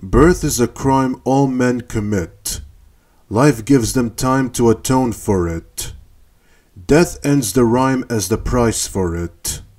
Birth is a crime all men commit. Life gives them time to atone for it. Death ends the rhyme as the price for it.